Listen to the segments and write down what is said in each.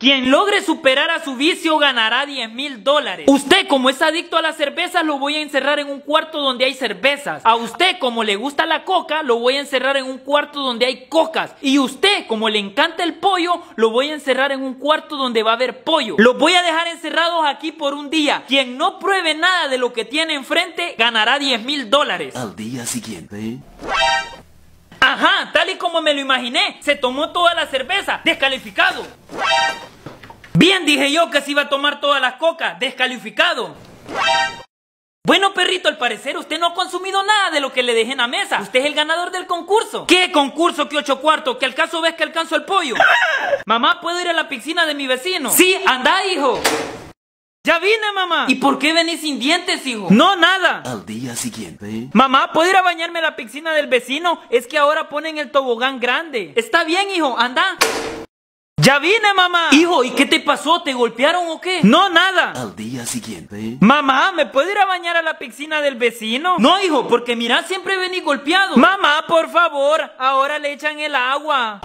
Quien logre superar a su vicio ganará $10,000. Usted, como es adicto a las cervezas, lo voy a encerrar en un cuarto donde hay cervezas. A usted, como le gusta la coca, lo voy a encerrar en un cuarto donde hay cocas. Y usted, como le encanta el pollo, lo voy a encerrar en un cuarto donde va a haber pollo. Los voy a dejar encerrados aquí por un día. Quien no pruebe nada de lo que tiene enfrente ganará $10,000. Al día siguiente... Ajá, tal y como me lo imaginé. Se tomó toda la cerveza. Descalificado. Bien, dije yo que se iba a tomar todas las cocas. Descalificado. Bueno, perrito, al parecer usted no ha consumido nada de lo que le dejé en la mesa. Usted es el ganador del concurso. ¿Qué concurso? ¿Qué 8 cuartos? ¿Que al caso ves que alcanzo el pollo? Mamá, ¿puedo ir a la piscina de mi vecino? Sí, anda, hijo. Ya vine, mamá. ¿Y por qué venís sin dientes, hijo? No, nada. Al día siguiente... Mamá, ¿puedo ir a bañarme a la piscina del vecino? Es que ahora ponen el tobogán grande. Está bien, hijo, anda. Ya vine, mamá. Hijo, ¿y qué te pasó? ¿Te golpearon o qué? No, nada. Al día siguiente... Mamá, ¿me puedo ir a bañar a la piscina del vecino? No, hijo, porque mira, siempre venís golpeado. Mamá, por favor, ahora le echan el agua.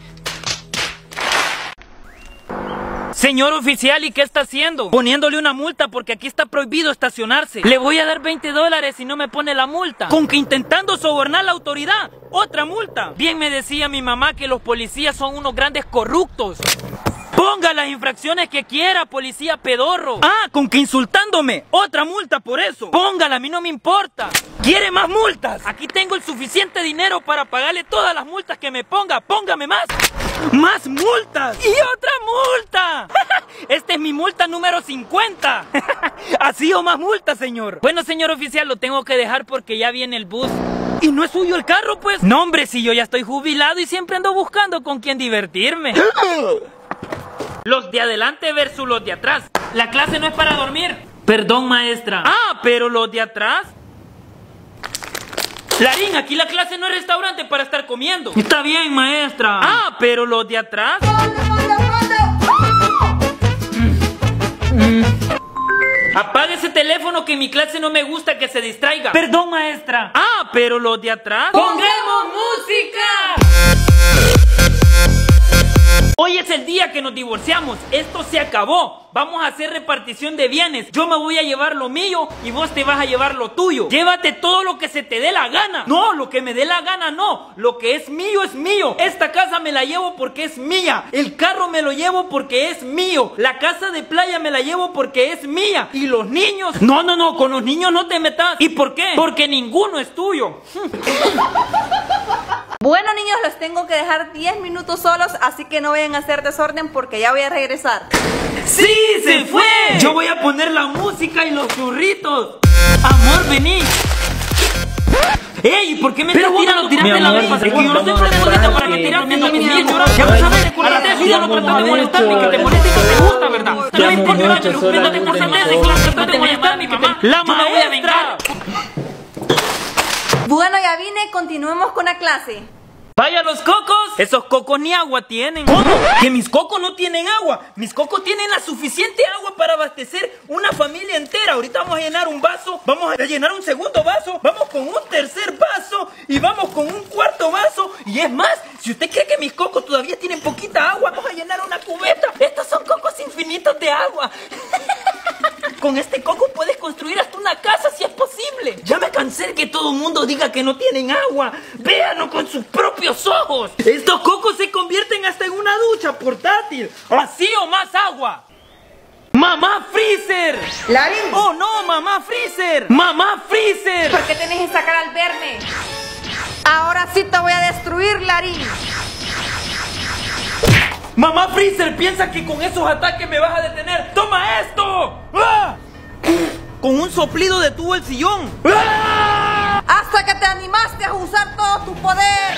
Señor oficial, ¿y qué está haciendo? Poniéndole una multa porque aquí está prohibido estacionarse. Le voy a dar $20 si no me pone la multa. Con que intentando sobornar a la autoridad. Otra multa. Bien me decía mi mamá que los policías son unos grandes corruptos. Ponga las infracciones que quiera, policía pedorro. Ah, con que insultándome. Otra multa por eso. Póngala, a mí no me importa. ¿Quiere más multas? Aquí tengo el suficiente dinero para pagarle todas las multas que me ponga. Póngame más. ¡Más multas! ¡Y otra multa! Esta es mi multa número 50. ¿Así o más multas, señor? Bueno, señor oficial, lo tengo que dejar porque ya viene el bus. ¿Y no es suyo el carro, pues? No, hombre, si yo ya estoy jubilado y siempre ando buscando con quién divertirme. Los de adelante versus los de atrás. La clase no es para dormir. Perdón, maestra. Ah, pero los de atrás... Larín, aquí la clase no es restaurante para estar comiendo. Está bien, maestra. Ah, pero los de atrás... Apague ese teléfono que en mi clase no me gusta que se distraiga. Perdón, maestra. Ah, pero los de atrás... ¡Pongamos música! Hoy es el día que nos divorciamos. Esto se acabó. Vamos a hacer repartición de bienes. Yo me voy a llevar lo mío y vos te vas a llevar lo tuyo. Llévate todo lo que se te dé la gana. No, lo que me dé la gana no. Lo que es mío es mío. Esta casa me la llevo porque es mía. El carro me lo llevo porque es mío. La casa de playa me la llevo porque es mía. Y los niños... No, no, no, con los niños no te metas. ¿Y por qué? Porque ninguno es tuyo. Bueno, niños, los tengo que dejar 10 minutos solos, así que no vayan a hacer desorden porque ya voy a regresar. ¡Sí, se fue! Yo voy a poner la música y los churritos. Amor, vení. ¡Ey! ¿Por qué me estás tirando? Tiraste la vez. Es que yo no soy protagonista para que tiraste a mis niños. Ya vas a ver, recordate de eso y ya no tratas de molestarme. Que te moleste y no te gusta, ¿verdad? No me importa llorar, pero cuéntate por de clase. No te voy a molestarme, que la maestra. Bueno, ya vine, continuemos con la clase. ¡Vaya los cocos! Esos cocos ni agua tienen. ¿Cómo? ¿Que mis cocos no tienen agua? Mis cocos tienen la suficiente agua para abastecer una familia entera. Ahorita vamos a llenar un vaso, vamos a llenar un segundo vaso, vamos con un tercer vaso y vamos con un cuarto vaso. Y es más, si usted cree que mis cocos todavía tienen poquita agua, vamos a llenar una cubeta. Estos son cocos infinitos de agua. Con este coco puedes construir hasta una casa si es posible. Ya me cansé de que todo el mundo diga que no tienen agua. Véanlo con sus propios ojos. Estos cocos se convierten hasta en una ducha portátil. Así o más agua. ¡Mamá Freezer! ¡Larín! ¡Oh no, mamá Freezer! ¡Mamá Freezer! ¿Por qué tenés esa cara al verme? Ahora sí te voy a destruir, Larín. ¡Mamá Freezer! ¿Piensa que con esos ataques me vas a detener? ¡Toma esto! ¡Ah! Con un soplido detuvo el sillón. ¡Ah! Hasta que te animaste a usar todo tu poder.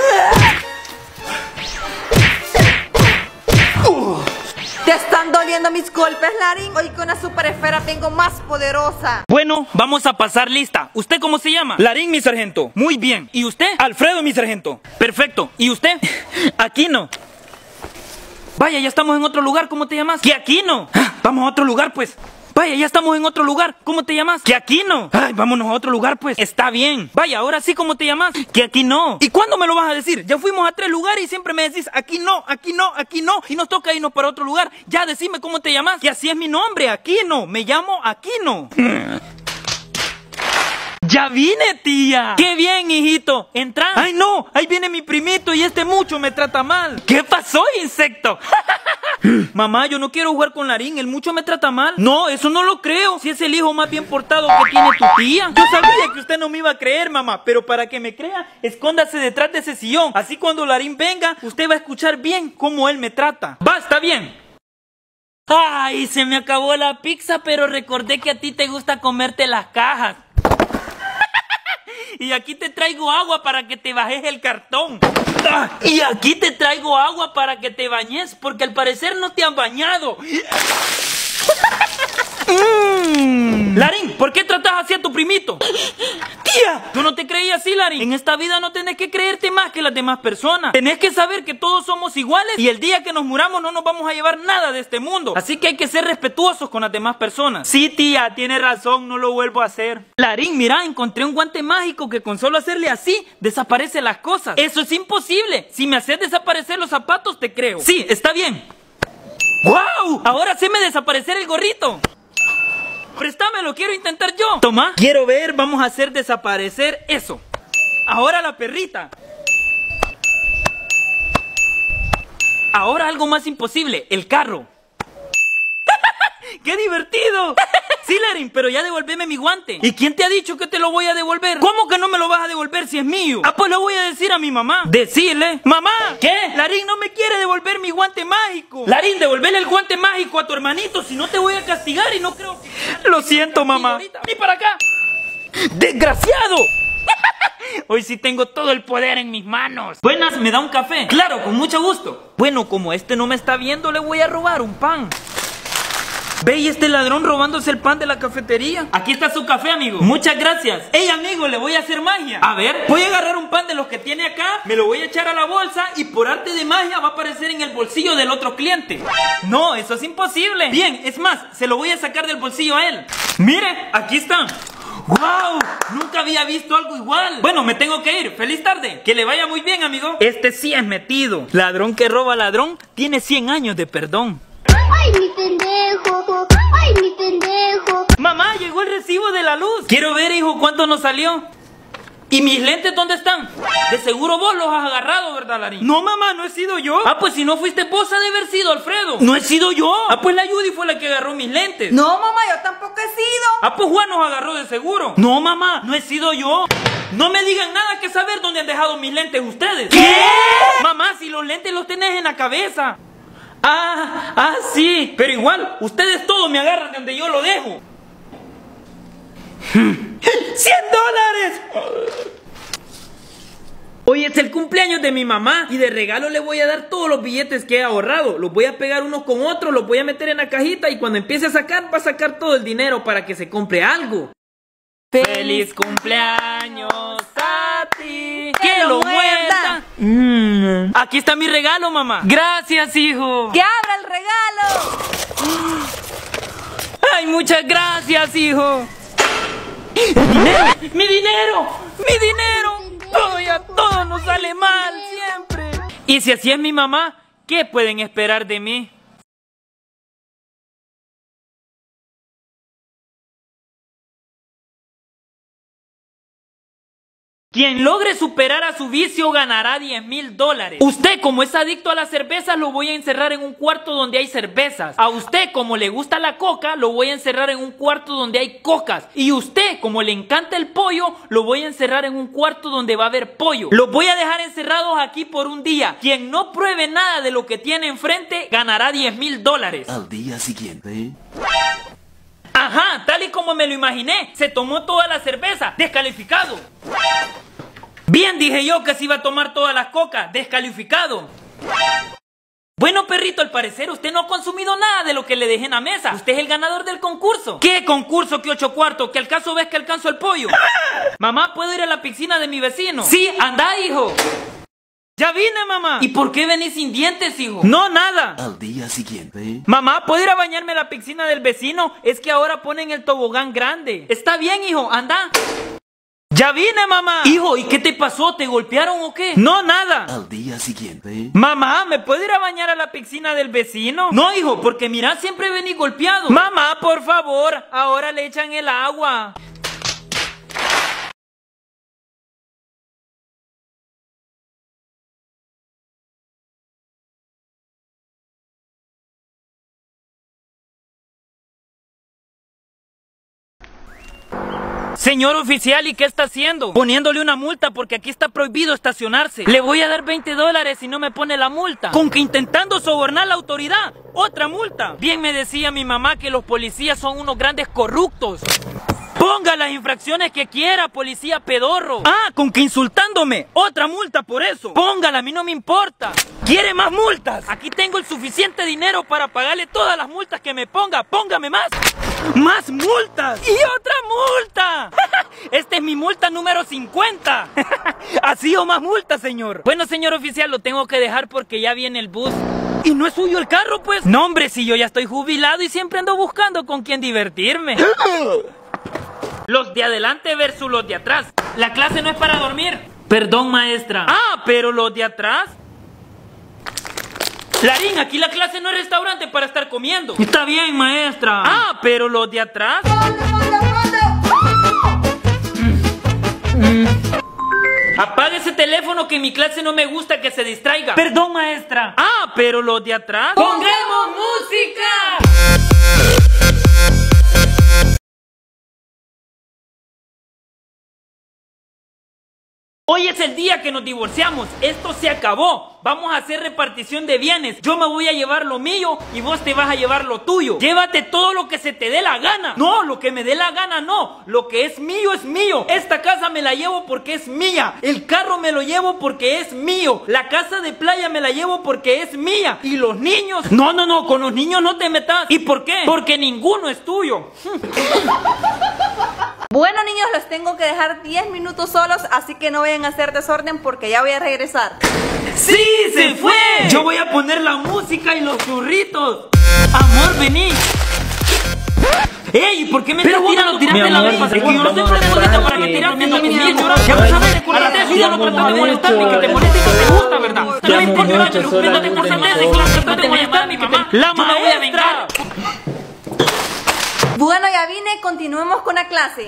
¿Te están doliendo mis golpes, Larín? Hoy con una super esfera tengo más poderosa. Bueno, vamos a pasar lista. ¿Usted cómo se llama? Larín, mi sargento. Muy bien. ¿Y usted? Alfredo, mi sargento. Perfecto. ¿Y usted? Aquino. Vaya, ya estamos en otro lugar. ¿Cómo te llamas? ¿Qué Aquino? Vamos a otro lugar, pues. Vaya, ya estamos en otro lugar. ¿Cómo te llamas? Que aquí no. Ay, vámonos a otro lugar, pues. Está bien. Vaya, ahora sí, ¿cómo te llamas? Que aquí no. ¿Y cuándo me lo vas a decir? Ya fuimos a 3 lugares y siempre me decís aquí no, aquí no, aquí no. Y nos toca irnos para otro lugar. Ya, decime cómo te llamas. Que así es mi nombre, Aquino. Me llamo Aquino. ¡Ya vine, tía! ¡Qué bien, hijito! ¡Entra! ¡Ay, no! Ahí viene mi primito y este mucho me trata mal. ¿Qué pasó, insecto? Mamá, yo no quiero jugar con Larín. El mucho me trata mal. No, eso no lo creo. Si es el hijo más bien portado que tiene tu tía. Yo sabía que usted no me iba a creer, mamá. Pero para que me crea, escóndase detrás de ese sillón. Así cuando Larín venga, usted va a escuchar bien cómo él me trata. Va, está bien. Ay, se me acabó la pizza, pero recordé que a ti te gusta comerte las cajas. Y aquí te traigo agua para que te bajes el cartón. Y aquí te traigo agua para que te bañes, porque al parecer no te han bañado. Larín, ¿por qué tratas así a tu primito? Tía, ¿tú no te creías así, Larín? En esta vida no tenés que creerte más que las demás personas. Tenés que saber que todos somos iguales y el día que nos muramos no nos vamos a llevar nada de este mundo. Así que hay que ser respetuosos con las demás personas. Sí, tía, tiene razón, no lo vuelvo a hacer. Larín, mira, encontré un guante mágico que con solo hacerle así, desaparece las cosas. Eso es imposible. Si me haces desaparecer los zapatos, te creo. Sí, está bien. ¡Wow! Ahora sí me desaparecer el gorrito. Préstamelo, quiero intentar yo. Toma, quiero ver, vamos a hacer desaparecer eso. Ahora la perrita. Ahora algo más imposible, el carro. ¡Qué divertido! Sí, Larín, pero ya devuélveme mi guante. ¿Y quién te ha dicho que te lo voy a devolver? ¿Cómo que no me lo vas a devolver si es mío? Ah, pues lo voy a decir a mi mamá. Decirle. ¡Mamá! ¿Qué? Larín no me quiere devolver mi guante mágico. Larín, devolverle el guante mágico a tu hermanito, si no te voy a castigar y no creo que... Lo siento, mamá. ¡Vení para acá! ¡Desgraciado! Hoy sí tengo todo el poder en mis manos. Buenas, ¿me da un café? Claro, con mucho gusto. Bueno, como este no me está viendo, le voy a robar un pan. Ve, y este ladrón robándose el pan de la cafetería. Aquí está su café, amigo. Muchas gracias. Ey, amigo, le voy a hacer magia. A ver, voy a agarrar un pan de los que tiene acá, me lo voy a echar a la bolsa y por arte de magia va a aparecer en el bolsillo del otro cliente. No, eso es imposible. Bien, es más, se lo voy a sacar del bolsillo a él. Mire, aquí está. ¡Wow! Nunca había visto algo igual. Bueno, me tengo que ir. ¡Feliz tarde! Que le vaya muy bien, amigo. Este sí es metido. Ladrón que roba ladrón tiene 100 años de perdón. ¡Ay, mi pendejo! ¡Ay, mi pendejo! Mamá, llegó el recibo de la luz. Quiero ver, hijo, cuánto nos salió. ¿Y mis lentes dónde están? De seguro vos los has agarrado, ¿verdad, Larín? No, mamá, no he sido yo. Ah, pues si no fuiste vos, ha de haber sido Alfredo. No he sido yo. Ah, pues la Judy fue la que agarró mis lentes. No, mamá, yo tampoco he sido. Ah, pues Juan nos agarró de seguro. No, mamá, no he sido yo. No me digan nada que saber dónde han dejado mis lentes ustedes. ¿Qué? Mamá, si los lentes los tenés en la cabeza. Sí, pero igual, ustedes todos me agarran de donde yo lo dejo. $100. Hoy es el cumpleaños de mi mamá y de regalo le voy a dar todos los billetes que he ahorrado. Los voy a pegar unos con otros, los voy a meter en la cajita y cuando empiece a sacar, va a sacar todo el dinero para que se compre algo. ¡Feliz cumpleaños a ti! ¡Que lo muerda! Aquí está mi regalo, mamá. Gracias, hijo. ¡Que abra el regalo! ¡Ay, muchas gracias, hijo! ¡El dinero! ¡Mi dinero! ¡Mi dinero! Todo y a todos nos sale mal siempre. Y si así es mi mamá, ¿qué pueden esperar de mí? Quien logre superar a su vicio ganará $10,000. Usted, como es adicto a las cervezas, lo voy a encerrar en un cuarto donde hay cervezas. A usted, como le gusta la coca, lo voy a encerrar en un cuarto donde hay cocas. Y usted, como le encanta el pollo, lo voy a encerrar en un cuarto donde va a haber pollo. Los voy a dejar encerrados aquí por un día. Quien no pruebe nada de lo que tiene enfrente, ganará $10,000. Al día siguiente. Ajá, tal y como me lo imaginé. Se tomó toda la cerveza. Descalificado. Bien, dije yo que se iba a tomar todas las cocas. Descalificado. Bueno, perrito, al parecer usted no ha consumido nada de lo que le dejé en la mesa. Usted es el ganador del concurso. ¿Qué concurso? ¿Qué 8 cuartos? ¿Que acaso ves que alcanzo el pollo? Mamá, ¿puedo ir a la piscina de mi vecino? Sí, anda, hijo. Ya vine, mamá. ¿Y por qué venís sin dientes, hijo? No, nada. Al día siguiente. Mamá, ¿puedo ir a bañarme a la piscina del vecino? Es que ahora ponen el tobogán grande. Está bien, hijo, anda. Ya vine, mamá. Hijo, ¿y qué te pasó? ¿Te golpearon o qué? No, nada. Al día siguiente. Mamá, ¿me puedo ir a bañar a la piscina del vecino? No, hijo, porque mira, siempre vení golpeado. Mamá, por favor, ahora le echan el agua. Señor oficial, ¿y qué está haciendo? Poniéndole una multa porque aquí está prohibido estacionarse. Le voy a dar 20 dólares si no me pone la multa. Con que intentando sobornar la autoridad, otra multa. Bien me decía mi mamá que los policías son unos grandes corruptos. Ponga las infracciones que quiera, policía pedorro. Ah, con que insultándome, otra multa por eso. Póngala, a mí no me importa. ¿Quiere más multas? Aquí tengo el suficiente dinero para pagarle todas las multas que me ponga. Póngame más. ¡Más multas! ¡Y otra multa! Esta es mi multa número 50. ¿Así o más multas, señor? Bueno, señor oficial, lo tengo que dejar porque ya viene el bus. ¿Y no es suyo el carro, pues? No, hombre, si yo ya estoy jubilado y siempre ando buscando con quién divertirme. Los de adelante versus los de atrás. La clase no es para dormir. Perdón, maestra. Ah, pero los de atrás. Larín, aquí la clase no es restaurante para estar comiendo. Está bien, maestra. Ah, pero los de atrás. Apague ese teléfono que en mi clase no me gusta que se distraiga. Perdón, maestra. Ah, pero los de atrás. ¡Pongamos música! Hoy es el día que nos divorciamos. Esto se acabó. Vamos a hacer repartición de bienes. Yo me voy a llevar lo mío y vos te vas a llevar lo tuyo. Llévate todo lo que se te dé la gana. No, lo que me dé la gana no. Lo que es mío es mío. Esta casa me la llevo porque es mía. El carro me lo llevo porque es mío. La casa de playa me la llevo porque es mía. Y los niños... No, con los niños no te metas. ¿Y por qué? Porque ninguno es tuyo. Bueno, niños, los tengo que dejar 10 minutos solos, así que no vayan a hacer desorden porque ya voy a regresar. ¡Sí, se fue! Yo voy a poner la música y los churritos. Amor, vení. ¡Ey! ¿Por qué me estás tirando? Tiraste la vez pasada. Yo no te molesta para que tiraste a mis niños. Ya vas a ver, acuérdate de eso. Ya no tratas de molestarme, que te moleste y que te gusta, ¿verdad? No me importa llorar, pero no te concentres en clase. Tratas de molestarme, que la maestra. Bueno, ya vine, continuemos con la clase.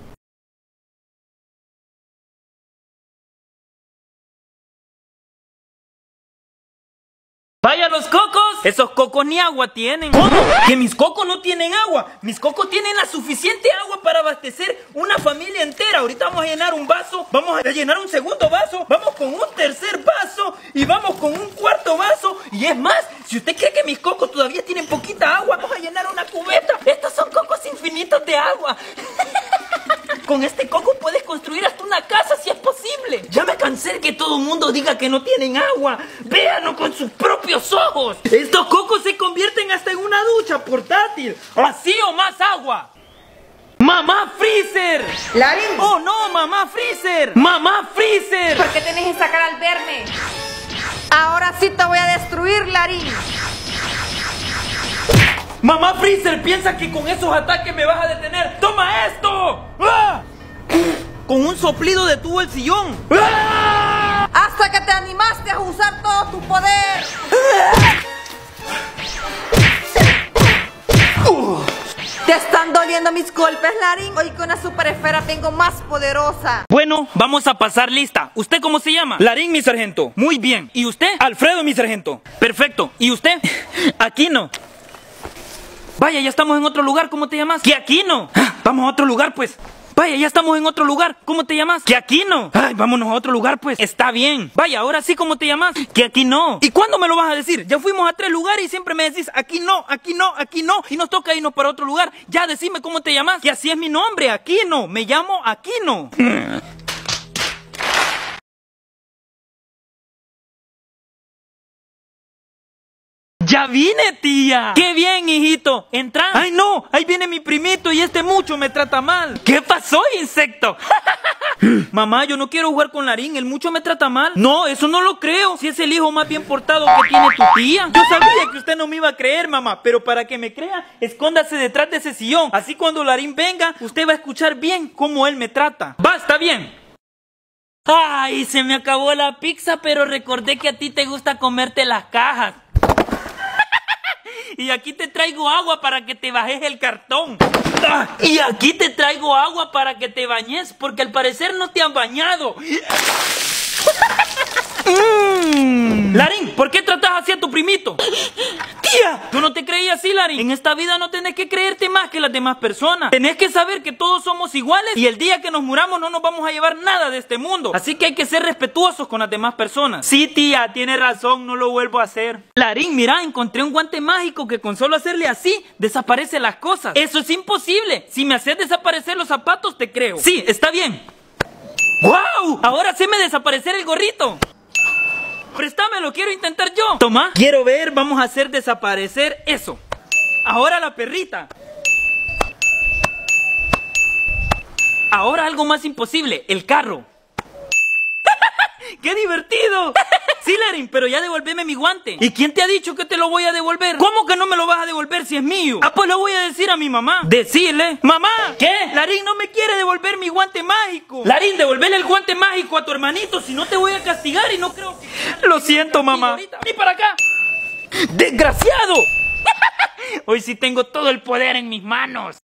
¡Vaya los cocos! Esos cocos ni agua tienen. ¿Cómo? ¿Que mis cocos no tienen agua? Mis cocos tienen la suficiente agua para abastecer una familia entera. Ahorita vamos a llenar un vaso, vamos a llenar un segundo vaso, vamos con un tercer vaso y vamos con un cuarto vaso. Y es más, si usted cree que mis cocos todavía tienen poquita agua, vamos a llenar una cubeta. Estos son cocos infinitos de agua. Con este coco puedes construir hasta una casa si es posible. Ya me cansé de que todo el mundo diga que no tienen agua. Véanlo con sus propios ojos. Estos cocos se convierten hasta en una ducha portátil. Así o más agua. ¡Mamá Freezer! ¡Larín! ¡Oh no, mamá Freezer! ¡Mamá Freezer! ¿Por qué tenés esa cara al verme? Ahora sí te voy a destruir, Larín. Mamá Freezer, piensa que con esos ataques me vas a detener. ¡Toma esto! ¡Ah! Con un soplido detuvo el sillón. ¡Ah! Hasta que te animaste a usar todo tu poder. ¿Te están doliendo mis golpes, Larín? Hoy con una super esfera tengo más poderosa. Bueno, vamos a pasar lista. ¿Usted cómo se llama? Larín, mi sargento. Muy bien. ¿Y usted? Alfredo, mi sargento. Perfecto. ¿Y usted? Aquino. Vaya, ya estamos en otro lugar. ¿Cómo te llamas? Que Aquino. Vamos a otro lugar, pues. Vaya, ya estamos en otro lugar. ¿Cómo te llamas? Que Aquino. Ay, vámonos a otro lugar, pues. Está bien. Vaya, ahora sí, ¿cómo te llamas? Que aquí no. ¿Y cuándo me lo vas a decir? Ya fuimos a 3 lugares y siempre me decís aquí no, aquí no, aquí no. Y nos toca irnos para otro lugar. Ya, decime cómo te llamas. Que así es mi nombre, Aquino. Me llamo Aquino. Ya vine, tía. ¡Qué bien! hijito, entra. Ay, no, ahí viene mi primito y este mucho me trata mal. ¿Qué pasó, insecto? Mamá, yo no quiero jugar con Larín, el mucho me trata mal. No, eso no lo creo. Si es el hijo más bien portado que tiene tu tía. Yo sabía que usted no me iba a creer, mamá, pero para que me crea, escóndase detrás de ese sillón. Así cuando Larín venga, usted va a escuchar bien cómo él me trata. Va, está bien. Ay, se me acabó la pizza, pero recordé que a ti te gusta comerte las cajas. Y aquí te traigo agua para que te bajes el cartón. Y aquí te traigo agua para que te bañes, porque al parecer no te han bañado. Larín, ¿por qué tratas así a tu primito? Tía, tú no te creías así, Larín. En esta vida no tenés que creerte más que las demás personas. Tenés que saber que todos somos iguales y el día que nos muramos no nos vamos a llevar nada de este mundo. Así que hay que ser respetuosos con las demás personas. Sí, tía, tiene razón, no lo vuelvo a hacer. Larín, mira, encontré un guante mágico que con solo hacerle así, desaparecen las cosas. Eso es imposible. Si me haces desaparecer los zapatos, te creo. Sí, está bien. ¡Wow! Ahora sí me desaparecer el gorrito. Préstamelo, quiero intentar yo. Toma, quiero ver, vamos a hacer desaparecer eso. Ahora la perrita. Ahora algo más imposible, el carro. ¡Qué divertido! Sí, Larín, pero ya devuélveme mi guante. ¿Y quién te ha dicho que te lo voy a devolver? ¿Cómo que no me lo vas a devolver si es mío? Ah, pues lo voy a decir a mi mamá. Decirle, mamá, ¿qué? Larín no me quiere devolver mi guante mágico. Larín, devolverle el guante mágico a tu hermanito, si no te voy a castigar y no creo que... Lo siento, mamá. ¡Ni para acá! ¡Desgraciado! Hoy sí tengo todo el poder en mis manos.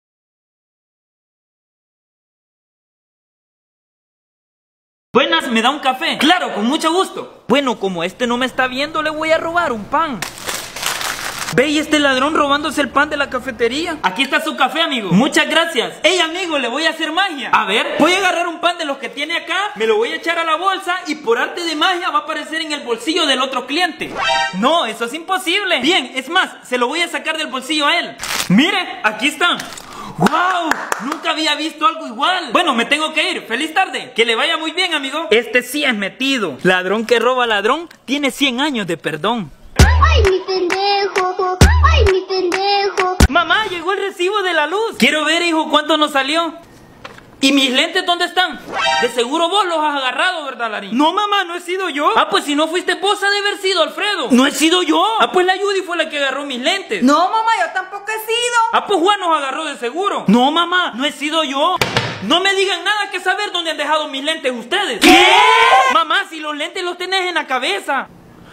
Buenas, ¿me da un café? Claro, con mucho gusto. Bueno, como este no me está viendo, le voy a robar un pan. ¿Ve y este ladrón robándose el pan de la cafetería? Aquí está su café, amigo. Muchas gracias. Ey, amigo, le voy a hacer magia. A ver, voy a agarrar un pan de los que tiene acá, me lo voy a echar a la bolsa y por arte de magia va a aparecer en el bolsillo del otro cliente. No, eso es imposible. Bien, es más, se lo voy a sacar del bolsillo a él. Mire, aquí está. ¡Wow! Nunca había visto algo igual. Bueno, me tengo que ir. ¡Feliz tarde! Que le vaya muy bien, amigo. Este sí es metido. Ladrón que roba ladrón tiene 100 años de perdón. ¡Ay, mi pendejo! ¡Ay, mi pendejo! Mamá, llegó el recibo de la luz. Quiero ver, hijo, cuánto nos salió. ¿Y mis lentes dónde están? De seguro vos los has agarrado, ¿verdad, Larín? No, mamá, no he sido yo. Ah, pues si no fuiste vos, ha de haber sido Alfredo. No he sido yo. Ah, pues la Judy fue la que agarró mis lentes. No, mamá, yo tampoco he sido. Ah, pues Juan nos agarró de seguro. No, mamá, no he sido yo. No me digan nada que saber dónde han dejado mis lentes ustedes. ¿Qué? Mamá, si los lentes los tenés en la cabeza.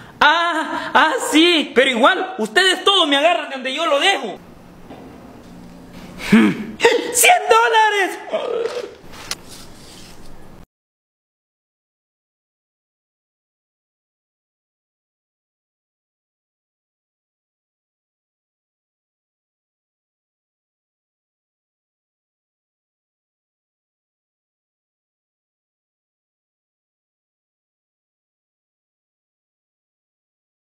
Sí. Pero igual, ustedes todos me agarran de donde yo lo dejo. $100.